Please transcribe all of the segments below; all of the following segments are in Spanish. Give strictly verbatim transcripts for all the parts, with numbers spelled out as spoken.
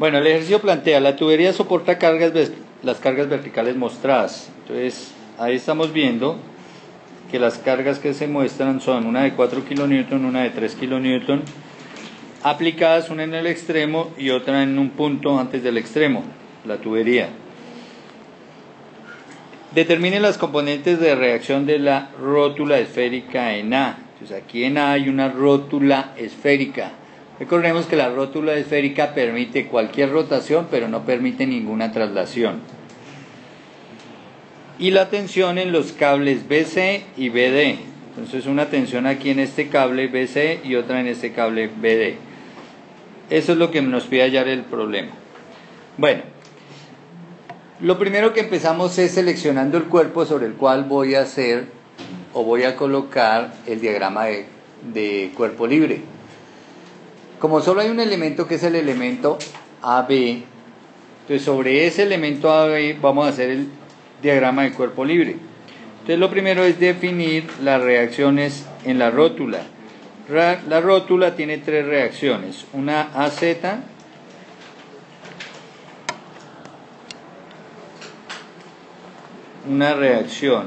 Bueno, el ejercicio plantea, la tubería soporta cargas, las cargas verticales mostradas. Entonces, ahí estamos viendo que las cargas que se muestran son una de cuatro kilonewton, una de tres kilonewton, aplicadas una en el extremo y otra en un punto antes del extremo, la tubería. Determine las componentes de reacción de la rótula esférica en A. Entonces aquí en A hay una rótula esférica. Recordemos que la rótula esférica permite cualquier rotación, pero no permite ninguna traslación. Y la tensión en los cables B C y B D. Entonces una tensión aquí en este cable B C y otra en este cable B D. Eso es lo que nos pide hallar el problema. Bueno, lo primero que empezamos es seleccionando el cuerpo sobre el cual voy a hacer o voy a colocar el diagrama de, de cuerpo libre. Como solo hay un elemento que es el elemento A B, entonces sobre ese elemento A B vamos a hacer el diagrama de cuerpo libre. Entonces lo primero es definir las reacciones en la rótula. La rótula tiene tres reacciones, una A Z, una reacción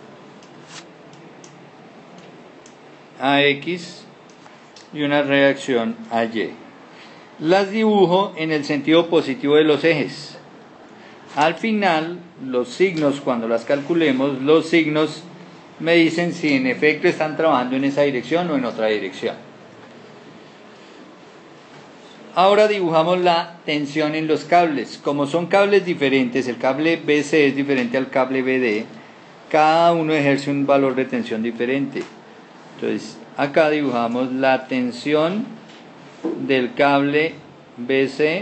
A X y una reacción A Y. Las dibujo en el sentido positivo de los ejes. Al final, los signos, cuando las calculemos, los signos me dicen si en efecto están trabajando en esa dirección o en otra dirección. Ahora dibujamos la tensión en los cables. Como son cables diferentes, el cable B C es diferente al cable B D, cada uno ejerce un valor de tensión diferente. Entonces, acá dibujamos la tensión del cable B C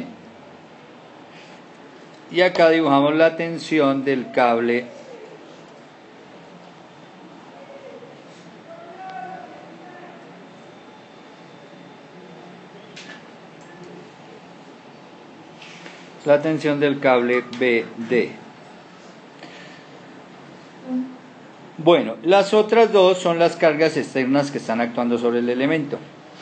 y acá dibujamos la tensión del cable la tensión del cable B D. Bueno, las otras dos son las cargas externas que están actuando sobre el elemento,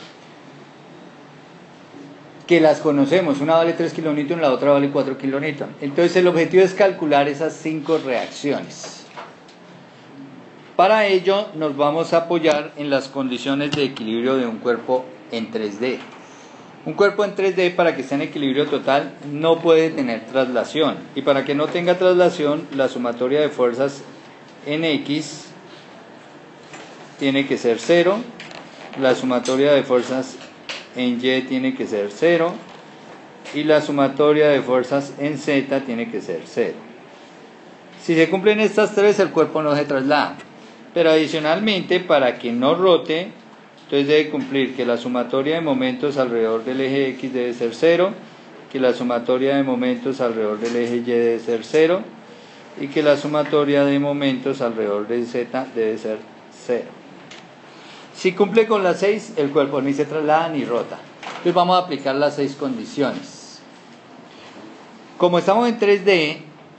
que las conocemos, una vale tres kilonewton, la otra vale cuatro kilonewton. Entonces el objetivo es calcular esas cinco reacciones. Para ello nos vamos a apoyar en las condiciones de equilibrio de un cuerpo en tres D. Un cuerpo en tres D, para que esté en equilibrio total, no puede tener traslación, y para que no tenga traslación, la sumatoria de fuerzas en X tiene que ser cero, la sumatoria de fuerzas en Y tiene que ser cero y la sumatoria de fuerzas en Z tiene que ser cero. Si se cumplen estas tres, el cuerpo no se traslada, pero adicionalmente, para que no rote, entonces debe cumplir que la sumatoria de momentos alrededor del eje X debe ser cero, que la sumatoria de momentos alrededor del eje Y debe ser cero y que la sumatoria de momentos alrededor del Z debe ser cero. Si cumple con las seis, el cuerpo ni se traslada ni rota. Entonces vamos a aplicar las seis condiciones. Como estamos en tres D,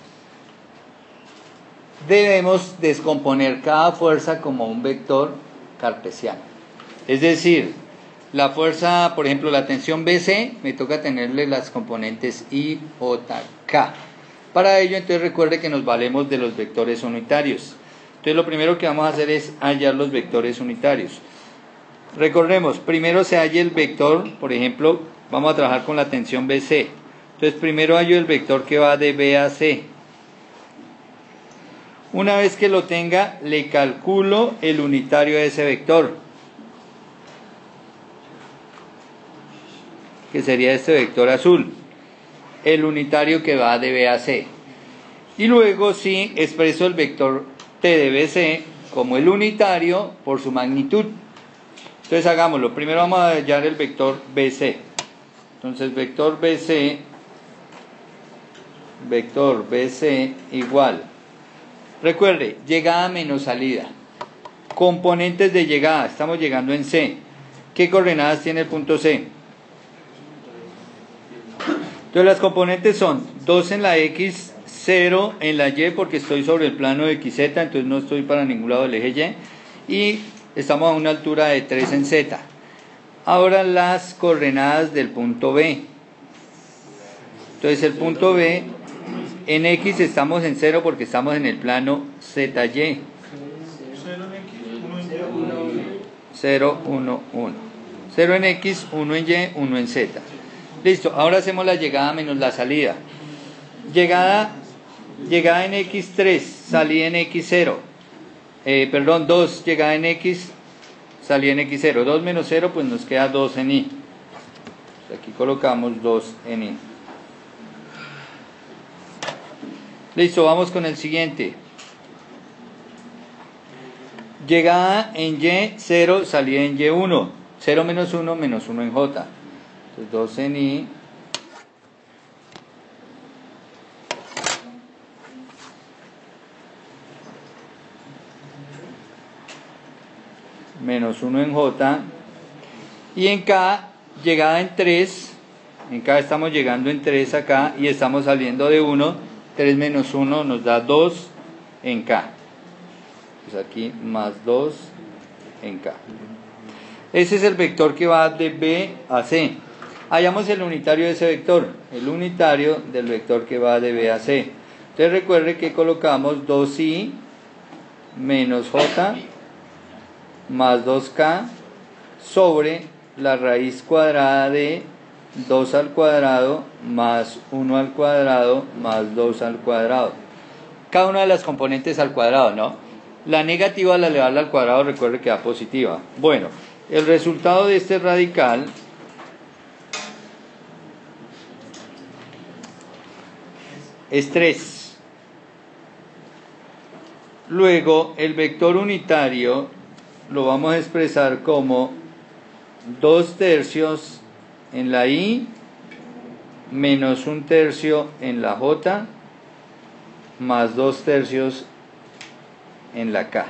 debemos descomponer cada fuerza como un vector cartesiano. Es decir, la fuerza, por ejemplo, la tensión B C, me toca tenerle las componentes I, J, K. Para ello, entonces recuerde que nos valemos de los vectores unitarios. Entonces lo primero que vamos a hacer es hallar los vectores unitarios. Recordemos, primero se halla el vector, por ejemplo, vamos a trabajar con la tensión B C. Entonces primero hallo el vector que va de B a C. Una vez que lo tenga, le calculo el unitario de ese vector, que sería este vector azul, el unitario que va de B a C. Y luego sí expreso el vector T de B C como el unitario por su magnitud. Entonces hagámoslo. Primero vamos a hallar el vector B C. Entonces vector B C, vector B C igual. Recuerde, llegada menos salida. Componentes de llegada, estamos llegando en C. ¿Qué coordenadas tiene el punto C? Entonces las componentes son dos en la X, cero en la Y, porque estoy sobre el plano de X Z, entonces no estoy para ningún lado del eje Y, y estamos a una altura de tres en Z. Ahora las coordenadas del punto B. Entonces el punto B, en X estamos en cero porque estamos en el plano Z Y. cero, uno, uno. cero en X, uno en Y, uno en Z. Listo, ahora hacemos la llegada menos la salida. Llegada, llegada en X tres, salida en X cero. Eh, perdón, dos, llegada en X, salida en X cero. dos menos cero, pues nos queda dos en Y. Aquí colocamos dos en Y. Listo, vamos con el siguiente. Llegada en Y, cero, salida en Y uno. cero menos uno, menos uno en J. Entonces dos en Y. Menos uno en J. Y en K, llegada en tres. En K estamos llegando en tres acá y estamos saliendo de uno. tres menos uno nos da dos en K. Pues aquí más dos en K. Ese es el vector que va de B a C. Hallamos el unitario de ese vector. El unitario del vector que va de B a C. Entonces recuerde que colocamos dos i menos J más dos K sobre la raíz cuadrada de dos al cuadrado más uno al cuadrado más dos al cuadrado. Cada una de las componentes al cuadrado, ¿no? La negativa al elevarla al cuadrado, recuerde que da positiva. Bueno, el resultado de este radical es tres. Luego, el vector unitario lo vamos a expresar como dos tercios en la I menos un tercio en la J más dos tercios en la K.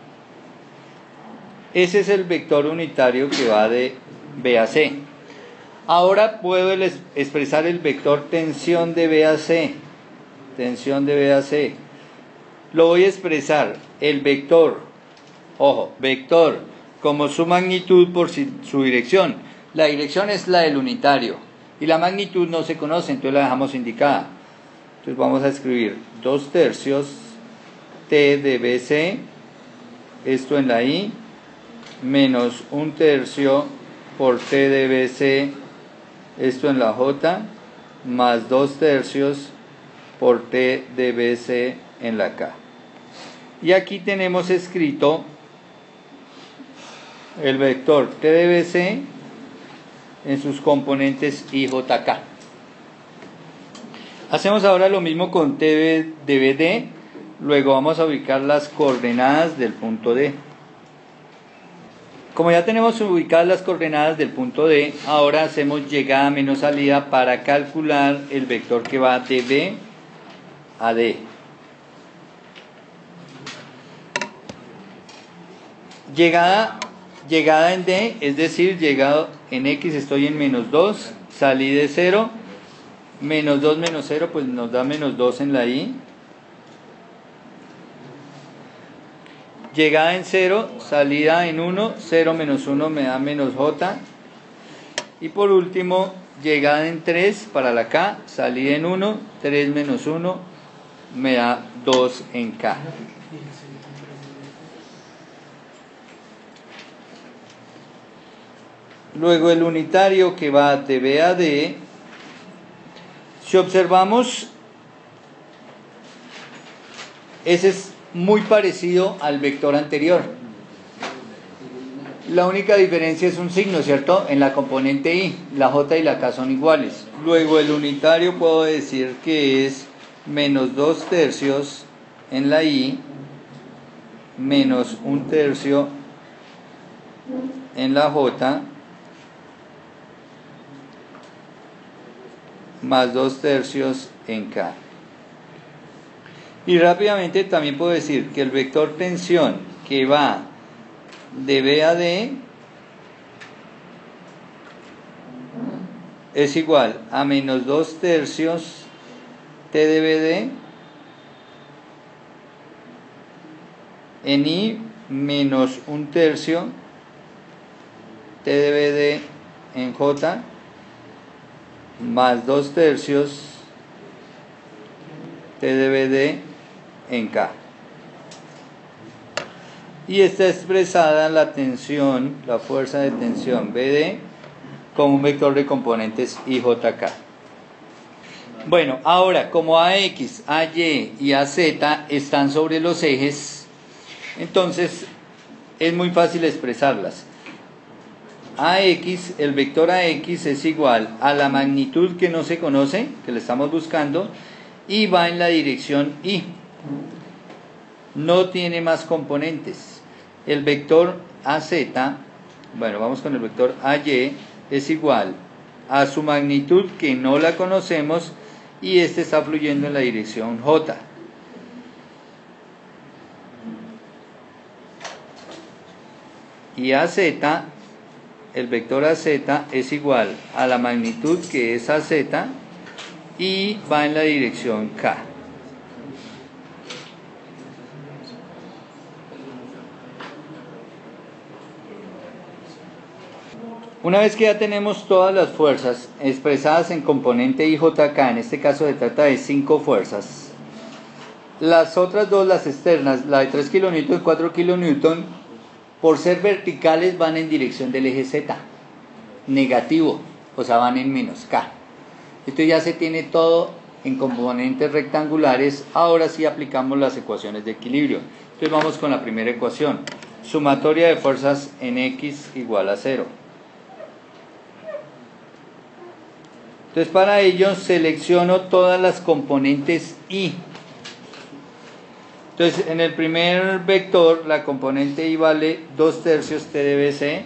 Ese es el vector unitario que va de B a C. Ahora puedo expresar el vector tensión de B a C. Tensión de B a C. Lo voy a expresar el vector, ojo, vector, como su magnitud por su dirección. La dirección es la del unitario y la magnitud no se conoce, entonces la dejamos indicada. Entonces vamos a escribir dos tercios T de B C, esto en la I, menos un tercio por T de B C, esto en la J, más dos tercios por T de B C en la K. Y aquí tenemos escrito el vector T de B C en sus componentes I J K. Hacemos ahora lo mismo con T de B D. Luego vamos a ubicar las coordenadas del punto D. Como ya tenemos ubicadas las coordenadas del punto D, ahora hacemos llegada menos salida para calcular el vector que va de B a D. Llegada, llegada en D, es decir, llegado en X estoy en menos dos, salí de cero, menos dos menos cero, pues nos da menos dos en la I. Llegada en cero, salida en uno, cero menos uno me da menos J. Y por último, llegada en tres para la K, salida en uno, tres menos uno me da dos en K. Luego el unitario que va de B a D, si observamos, ese es muy parecido al vector anterior. La única diferencia es un signo, ¿cierto? En la componente I, la J y la K son iguales. Luego el unitario puedo decir que es menos dos tercios en la I, menos un tercio en la J, más dos tercios en K. Y rápidamente también puedo decir que el vector tensión que va de B a D es igual a menos dos tercios T de B D en I menos un tercio T de B D en J más dos tercios T de B D en K. Y está expresada la tensión, la fuerza de tensión B D como un vector de componentes I J K. Bueno, ahora como A X, A Y y A Z están sobre los ejes, entonces es muy fácil expresarlas. A X, el vector A X es igual a la magnitud que no se conoce, que le estamos buscando, y va en la dirección I. No tiene más componentes. El vector A Z, bueno, vamos con el vector A Y, es igual a su magnitud que no la conocemos y este está fluyendo en la dirección J. Y A Z, el vector A Z es igual a la magnitud que es A Z y va en la dirección K. Una vez que ya tenemos todas las fuerzas expresadas en componente I J K, en este caso se trata de cinco fuerzas, las otras dos, las externas, la de tres kilonewton y cuatro kilonewton, por ser verticales van en dirección del eje Z, negativo, o sea van en menos K. Esto ya se tiene todo en componentes rectangulares. Ahora sí aplicamos las ecuaciones de equilibrio. Entonces vamos con la primera ecuación, sumatoria de fuerzas en X igual a cero. Entonces para ello selecciono todas las componentes I. Entonces en el primer vector la componente I vale dos tercios T de B C.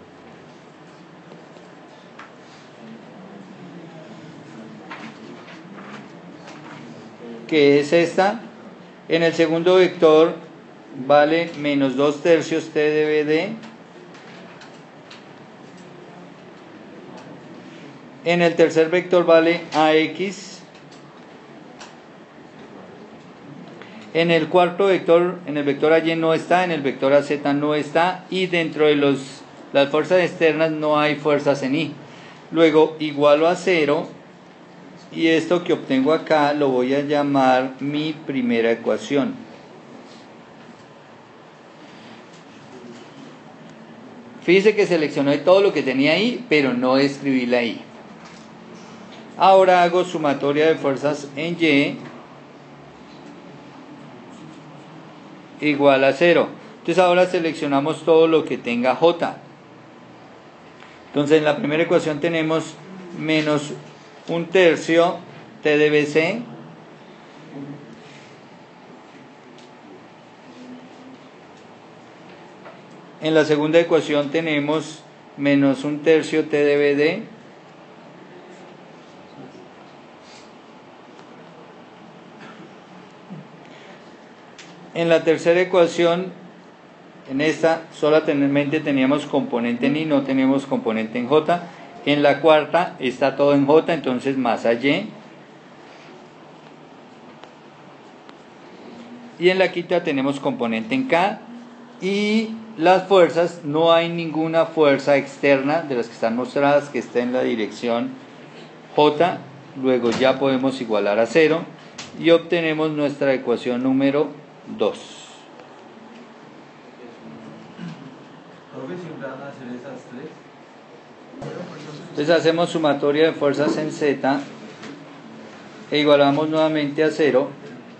Que es esta. En el segundo vector vale menos dos tercios T de B D. En el tercer vector vale A X. En el cuarto vector, en el vector A Y no está, en el vector A Z no está, y dentro de los, las fuerzas externas no hay fuerzas en I. Luego igualo a cero, y esto que obtengo acá lo voy a llamar mi primera ecuación. Fíjese que seleccioné todo lo que tenía ahí, pero no escribí la I. Ahora hago sumatoria de fuerzas en Y igual a cero. Entonces ahora seleccionamos todo lo que tenga J. Entonces en la primera ecuación tenemos menos un tercio T de B C en la segunda ecuación tenemos menos un tercio T de B D en la tercera ecuación. En esta solamente teníamos componente en I, no tenemos componente en J. En la cuarta está todo en J, entonces más a Y. Y en la quinta tenemos componente en K. Y las fuerzas, no hay ninguna fuerza externa de las que están mostradas que esté en la dirección J. Luego ya podemos igualar a cero y obtenemos nuestra ecuación número dos. Entonces hacemos sumatoria de fuerzas en Z e igualamos nuevamente a cero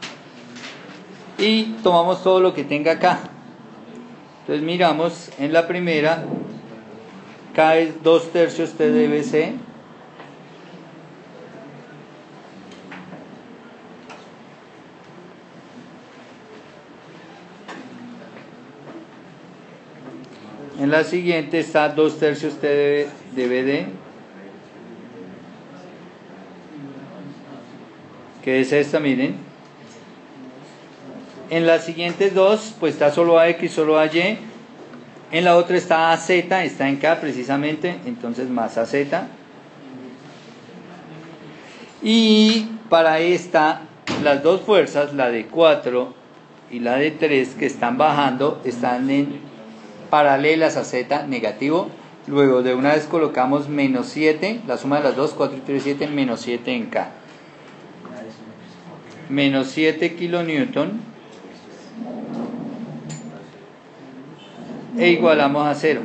y tomamos todo lo que tenga K. Entonces miramos en la primera, K es dos tercios T de B C. En la siguiente está dos tercios T de B D, que es esta, miren. En las siguientes dos, pues está solo A X, solo A Y. En la otra está A Z, está en K precisamente, entonces más A Z. Y para esta, las dos fuerzas, la de cuatro y la de tres, que están bajando, están en paralelas a Z, negativo. Luego de una vez colocamos menos siete, la suma de las dos, cuatro y tres, siete, menos siete en K. menos siete kilonewton e igualamos a cero.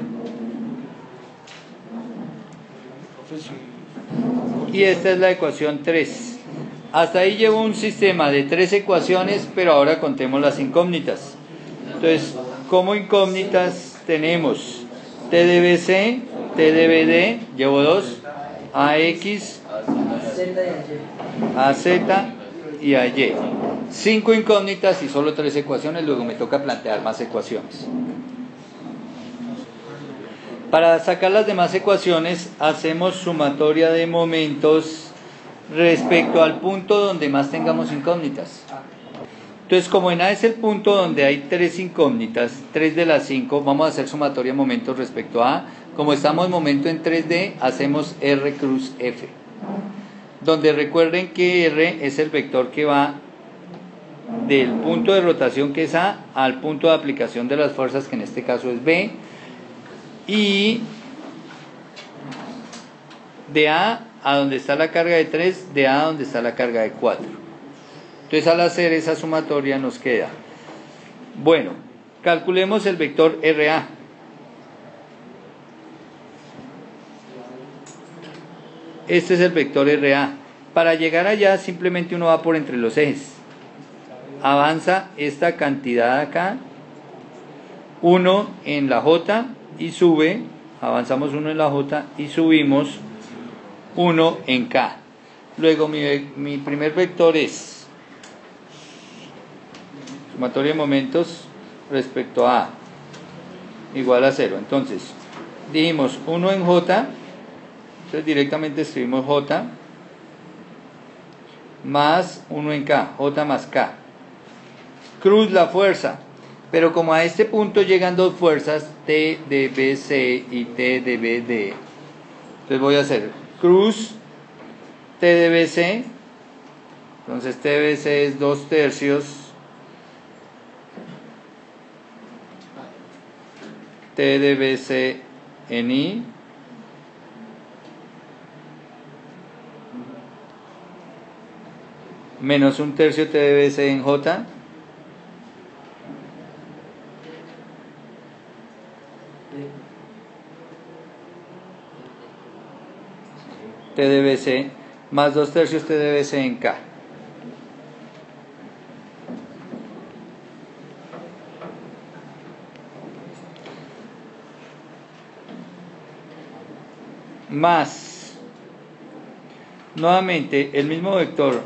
Y esta es la ecuación tres. Hasta ahí llevo un sistema de tres ecuaciones, pero ahora contemos las incógnitas. Entonces, como incógnitas tenemos T de B C, T de B D, llevo dos, A X, A Z y A Y. Cinco incógnitas y solo tres ecuaciones, luego me toca plantear más ecuaciones. Para sacar las demás ecuaciones, hacemos sumatoria de momentos respecto al punto donde más tengamos incógnitas. Entonces, como en A es el punto donde hay tres incógnitas, tres de las cinco, vamos a hacer sumatoria de momentos respecto a A. Como estamos en momento en tres D, hacemos R cruz F. Donde recuerden que R es el vector que va del punto de rotación que es A al punto de aplicación de las fuerzas, que en este caso es B. Y de A a donde está la carga de tres, de A a donde está la carga de cuatro. Entonces, al hacer esa sumatoria nos queda, bueno, calculemos el vector R A. Este es el vector R A. Para llegar allá simplemente uno va por entre los ejes. Avanza esta cantidad acá, uno en la J y sube, avanzamos uno en la J y subimos uno en K. Luego mi, mi primer vector es sumatoria de momentos respecto a A igual a cero. Entonces dijimos uno en J, entonces directamente escribimos J más uno en K, J más K. Cruz la fuerza, pero como a este punto llegan dos fuerzas, T de B C y T de B D, entonces voy a hacer cruz T de B C, entonces T de B C es dos tercios T de B C en I menos un tercio T de B C en J T de B C más dos tercios T de B C en K. Más, nuevamente, el mismo vector,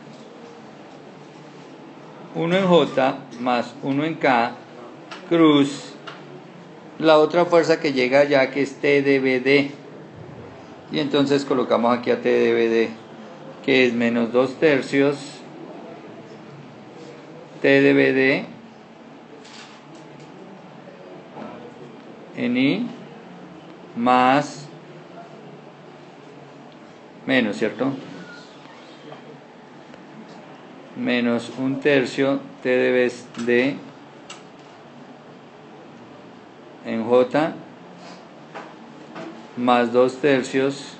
uno en J más uno en K, cruz, la otra fuerza que llega allá, que es T de B D. Y entonces colocamos aquí a T de B D, que es menos dos tercios T de B D en I más menos, ¿cierto? Menos un tercio T de B D en J más dos tercios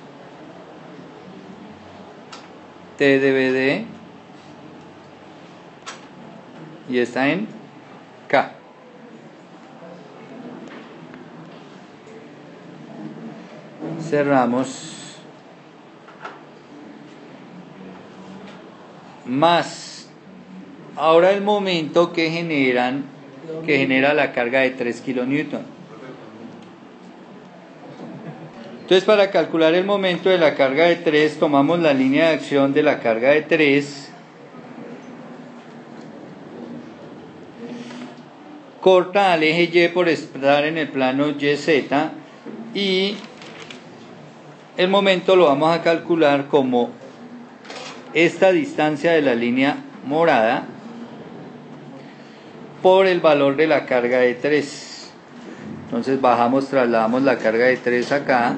T de B D y está en K. Cerramos. Más ahora el momento que generan que genera la carga de tres kilonewton. Entonces, para calcular el momento de la carga de tres, tomamos la línea de acción de la carga de tres, corta al eje Y por estar en el plano Y Z, y el momento lo vamos a calcular como esta distancia de la línea morada por el valor de la carga de tres. Entonces bajamos, trasladamos la carga de tres acá.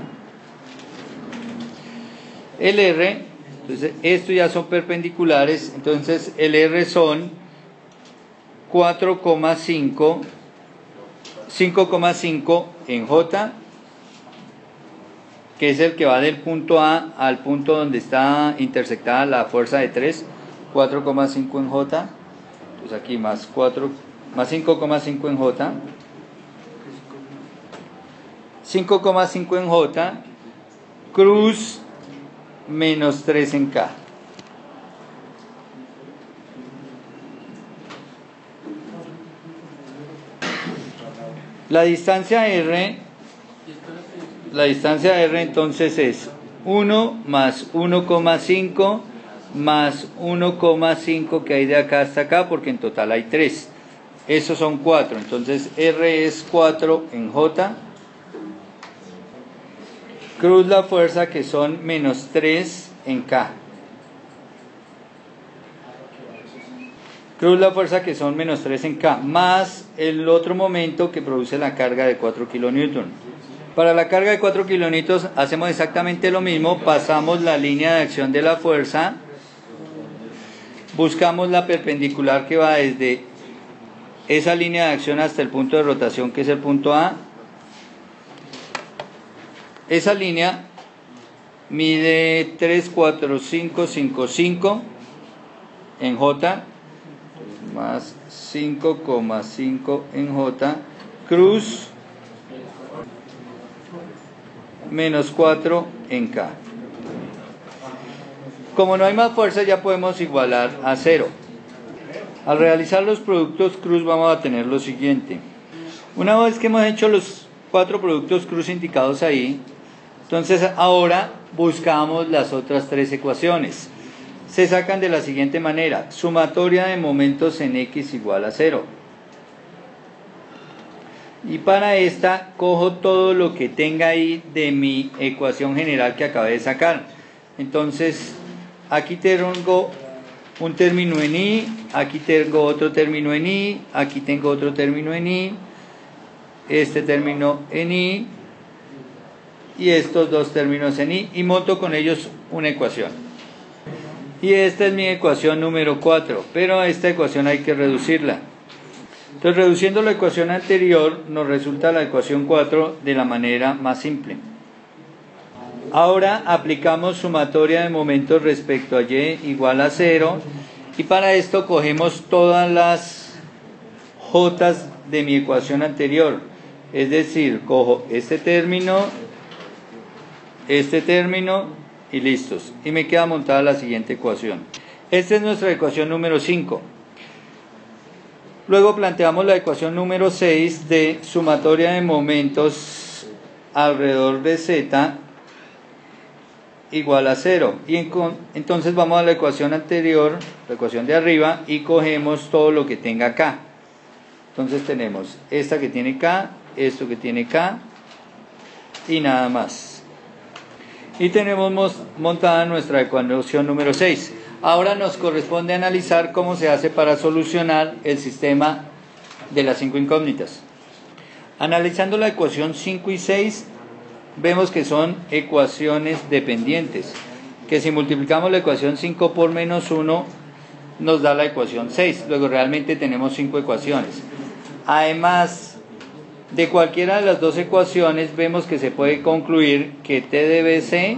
El R, entonces estos ya son perpendiculares, entonces el R son cuatro coma cinco, cinco coma cinco en J, que es el que va del punto A al punto donde está intersectada la fuerza de tres, cuatro coma cinco en J, pues aquí más cuatro, más cinco coma cinco en J, cinco coma cinco en J, cruz menos tres en K. La distancia R, la distancia R entonces es uno más uno coma cinco más uno coma cinco que hay de acá hasta acá, porque en total hay tres. Esos son cuatro, entonces R es cuatro en J. Cruz la fuerza que son menos tres en K. Cruz la fuerza que son menos tres en K, más el otro momento que produce la carga de cuatro kilonewton. Para la carga de cuatro kilonewton hacemos exactamente lo mismo, pasamos la línea de acción de la fuerza, buscamos la perpendicular que va desde esa línea de acción hasta el punto de rotación que es el punto A. Esa línea mide tres cuatro cinco cinco cinco en J, más cinco coma cinco en J, cruz menos cuatro en K. Como no hay más fuerza, ya podemos igualar a cero. Al realizar los productos cruz vamos a tener lo siguiente. Una vez que hemos hecho los cuatro productos cruz indicados ahí, entonces ahora buscamos las otras tres ecuaciones. Se sacan de la siguiente manera: sumatoria de momentos en X igual a cero. Y para esta cojo todo lo que tenga ahí de mi ecuación general que acabé de sacar. Entonces aquí tengo un término en I, aquí tengo otro término en I, aquí tengo otro término en I, este término en I y estos dos términos en I, y monto con ellos una ecuación. Y esta es mi ecuación número cuatro, pero a esta ecuación hay que reducirla. Entonces, reduciendo la ecuación anterior, nos resulta la ecuación cuatro de la manera más simple. Ahora aplicamos sumatoria de momentos respecto a Y igual a cero, y para esto cogemos todas las J de mi ecuación anterior. Es decir, cojo este término, este término, y listos, y me queda montada la siguiente ecuación. Esta es nuestra ecuación número cinco. Luego planteamos la ecuación número seis de sumatoria de momentos alrededor de Z igual a cero. Y en, entonces vamos a la ecuación anterior, la ecuación de arriba, y cogemos todo lo que tenga K. Entonces tenemos esta que tiene K, esto que tiene K, y nada más. Y tenemos montada nuestra ecuación número seis. Ahora nos corresponde analizar cómo se hace para solucionar el sistema de las cinco incógnitas. Analizando la ecuación cinco y seis, vemos que son ecuaciones dependientes, que si multiplicamos la ecuación cinco por menos uno nos da la ecuación seis. Luego realmente tenemos cinco ecuaciones. Además de cualquiera de las dos ecuaciones, vemos que se puede concluir que T de B C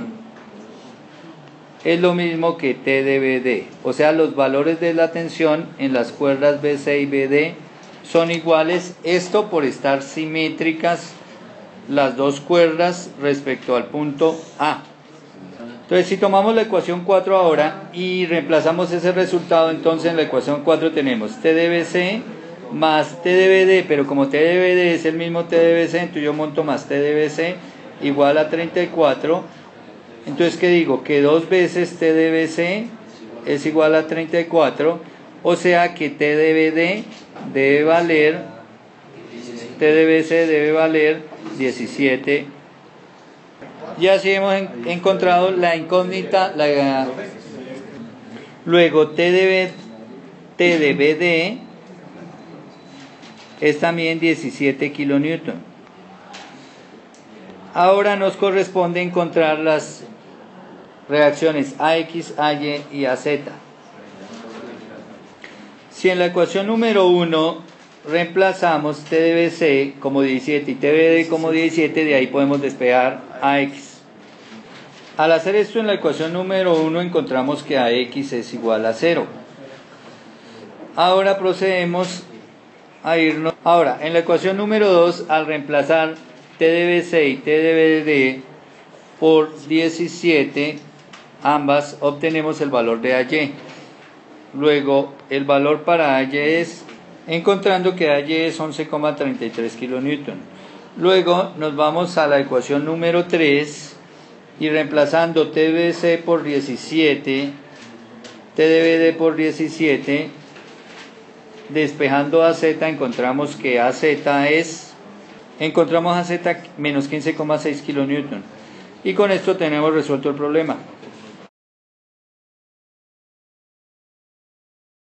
es lo mismo que T de B D. O sea, los valores de la tensión en las cuerdas B C y B D son iguales. Esto por estar simétricas las dos cuerdas respecto al punto A. Entonces, si tomamos la ecuación cuatro ahora y reemplazamos ese resultado, entonces en la ecuación cuatro tenemos T de B C más T de B D, pero como T de B D es el mismo T de B C, entonces yo monto más T de B C igual a treinta y cuatro. Entonces, ¿qué digo? Que dos veces T de B C es igual a treinta y cuatro, o sea que T de B D debe valer, T de B C debe valer diecisiete. Y así hemos en, encontrado la incógnita. La, luego T de, B, T de B D es también diecisiete kilonewton. Ahora nos corresponde encontrar las reacciones A X, A Y y A Z. Si en la ecuación número uno reemplazamos T de B C como diecisiete y T de B D como diecisiete, de ahí podemos despejar A X. Al hacer esto en la ecuación número uno encontramos que A X es igual a cero. Ahora procedemos a irnos. Ahora, en la ecuación número dos, al reemplazar T de B C y T de B D por diecisiete, ambas obtenemos el valor de A Y. Luego, el valor para A Y es, encontrando que A Y es once coma treinta y tres kilonewton. Luego, nos vamos a la ecuación número tres y reemplazando T de B C por diecisiete, T de B D por diecisiete, despejando A Z, encontramos que A Z es, encontramos A Z menos quince coma seis kilonewton. Y con esto tenemos resuelto el problema.